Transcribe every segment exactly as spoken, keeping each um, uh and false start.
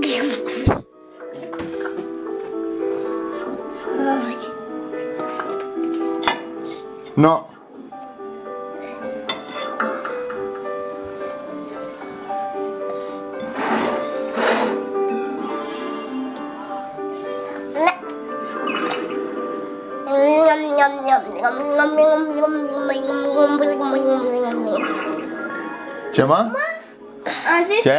Non. Ce mă? Ce?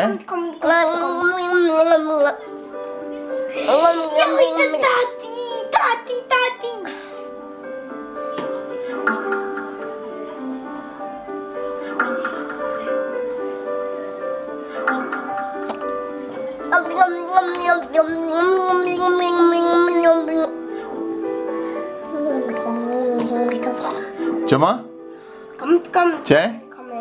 Ia uite, tati, tati, tati. Ce mă? Cam, cam. Ce?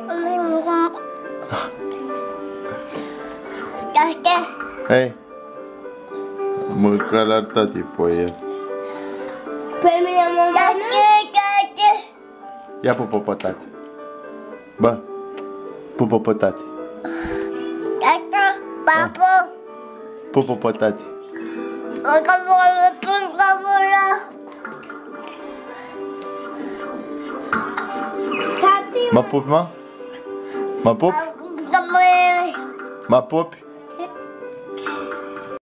Hei, mâncă la tati pe el. Pe mine mă mănânc? Ia pupă pe tati. Bă, pupă pe tati. Pupă pe tati. Tati, Mă pupi, mă? Mă pupi? Mă pupi?